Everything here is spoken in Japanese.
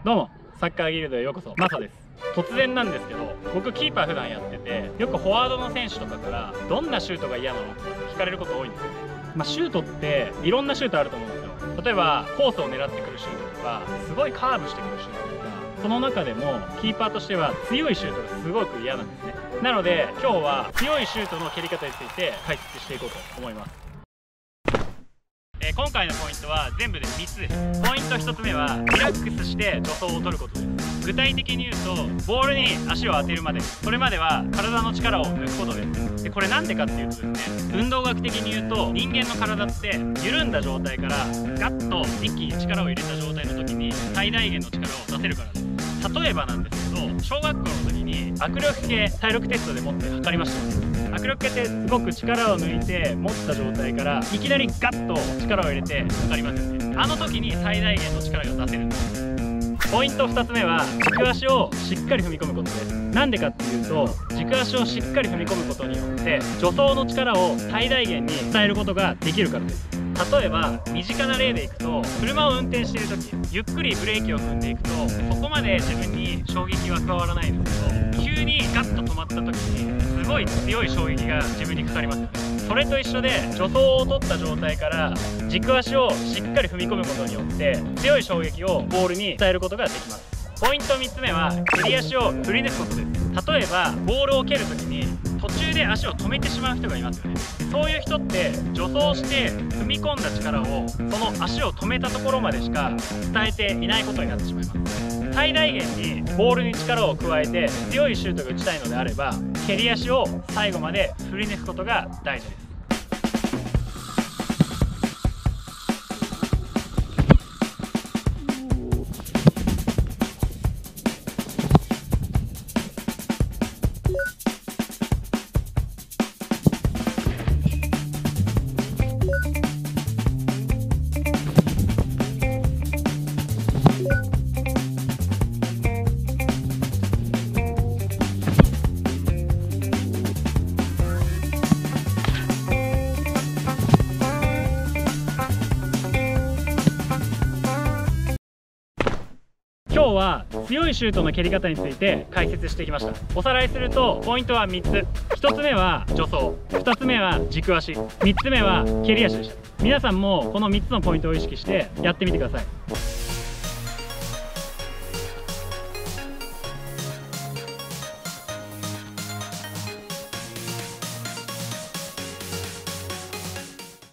どうも、サッカーギルドへようこそ。マサです。突然なんですけど、僕キーパー普段やってて、よくフォワードの選手とかからどんなシュートが嫌なのって聞かれること多いんですよね。シュートっていろんなシュートあると思うんですよ。例えばコースを狙ってくるシュートとか、すごいカーブしてくるシュートとか、その中でもキーパーとしては強いシュートがすごく嫌なんですね。なので今日は強いシュートの蹴り方について解説していこうと思います。今回のポイントは全部で3つです。ポイント1つ目はリラックスして助走を取ることです。具体的に言うとボールに足を当てるまで、それまでは体の力を抜くことです。でこれなんでかっていうとですね、運動学的に言うと人間の体って緩んだ状態からガッと一気に力を入れた状態の時に最大限の力を出せるからです。例えばなんですけど、小学校の時に握力計体力テストで持って測りました。握力計ってすごく力を抜いて持った状態からいきなりガッと力を入れて測りますよね。あの時に最大限の力が出せるんです。ポイント2つ目は軸足をしっかり踏み込むことです。なんでかっていうと、軸足をしっかり踏み込むことによって助走の力を最大限に伝えることができるからです。例えば身近な例でいくと、車を運転している時ゆっくりブレーキを踏んでいくとそこまで自分に衝撃は加わらないんですけど、急にガッと止まった時にすごい強い衝撃が自分にかかりますよね。それと一緒で助走を取った状態から軸足をしっかり踏み込むことによって強い衝撃をボールに伝えることができます。ポイント3つ目は蹴り足を振り抜くことです。例えばボールを蹴る時に途中で足を止めてしまう人がいますよね。そういう人って助走して踏み込んだ力をその足を止めたところまでしか伝えていないことになってしまいます。最大限にボールに力を加えて強いシュートが打ちたいのであれば、蹴り足を最後まで振り抜くことが大事です。今日は強いシュートの蹴り方について解説してきました。おさらいするとポイントは3つ。1つ目は助走、2つ目は軸足、3つ目は蹴り足でした。皆さんもこの3つのポイントを意識してやってみてください。